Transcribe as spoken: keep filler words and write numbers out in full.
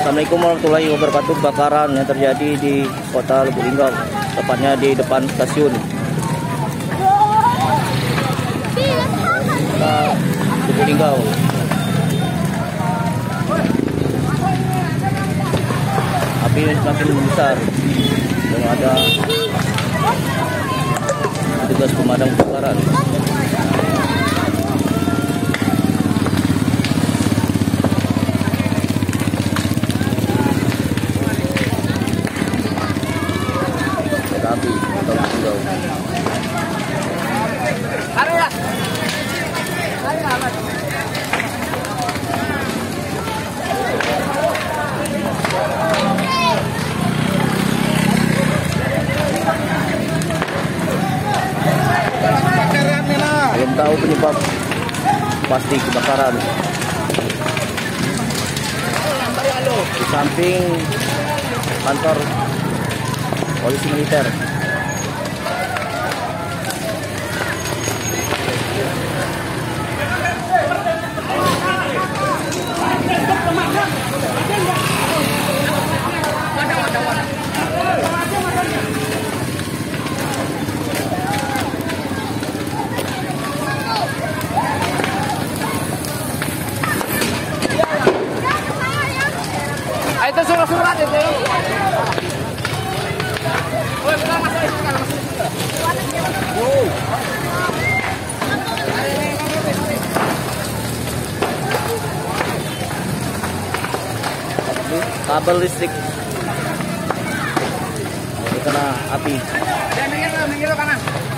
Assalamualaikum warahmatullahi wabarakatuh. Kebakaran yang terjadi di kota Lubuk Linggau, tepatnya di depan stasiun kota Lubuk Linggau. Api semakin membesar dan ada petugas pemadam kebakaran. Api atau Linggau. Belum tahu penyebab pasti kebakaran. Di samping kantor polisi militer. Itu surat-surat itu. Oh, sudah masuk itu kan masuk itu. Oh. Kabel listrik terkena api. Jangan minggir, minggir kanan.